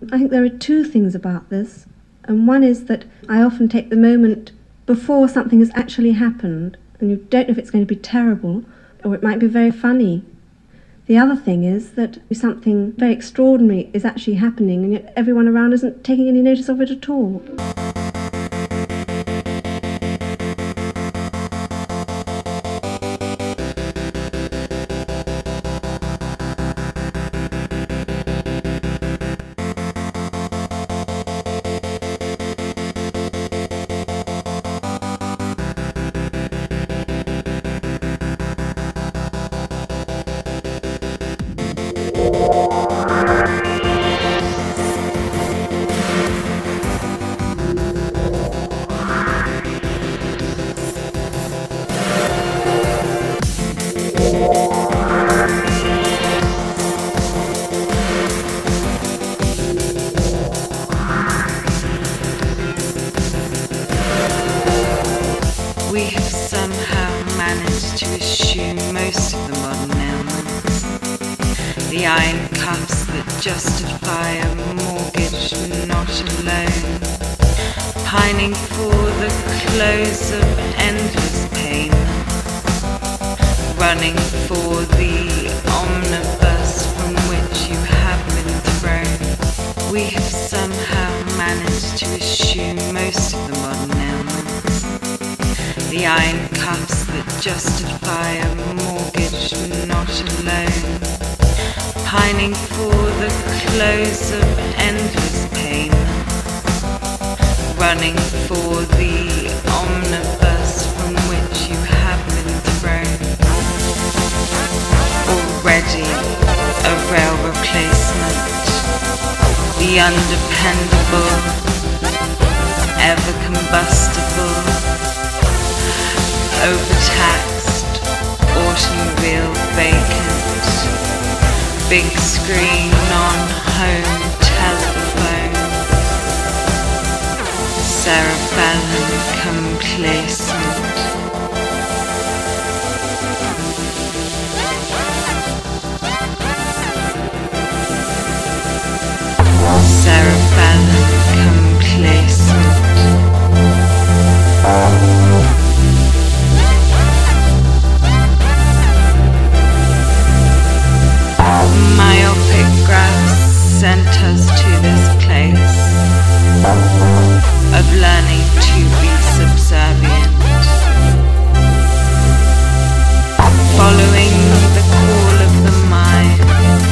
I think there are two things about this, and one is that I often take the moment before something has actually happened, and you don't know if it's going to be terrible or it might be very funny. The other thing is that something very extraordinary is actually happening and yet everyone around isn't taking any notice of it at all. We have somehow managed to eschew most of the modern ailments. The iron cuffs that justify a mortgage, not a loan. Pining for the close of endless pain. Running for the omnibus from which you have been thrown. We have somehow managed to eschew most of the modern ailments. The iron cuffs that justify a mortgage, not a loan. Pining for the close of endless pain. Running for the omnibus from which you have been thrown. Already a rail replacement. The undependable, ever combustible, overtaxed, automobile vacant, big screen on home telephone, cerebellum complacent. Cerebellum complacent. Myopic graphs sent us to this place of learning to be subservient, following the call of the mind,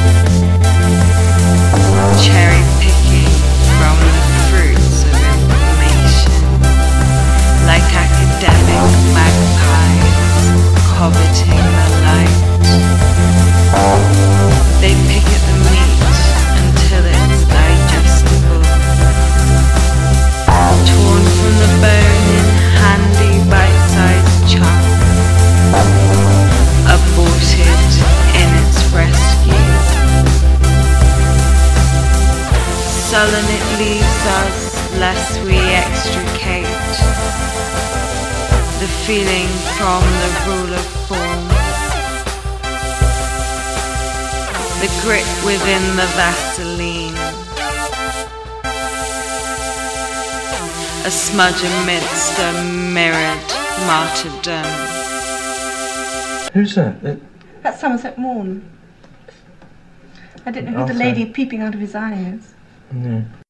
cherry picking from the fruits of information, like academic magpies coveting the light. They pick at the meat until it's digestible, torn from the bone in handy bite-sized chunks, aborted in its rescue. Sullen it leaves us lest we extricate the feeling from the rule of form. The grit within the Vaseline, a smudge amidst a mirrored martyrdom. Who's that? That's Somerset Maugham. I don't know who the lady peeping out of his eye is. Yeah.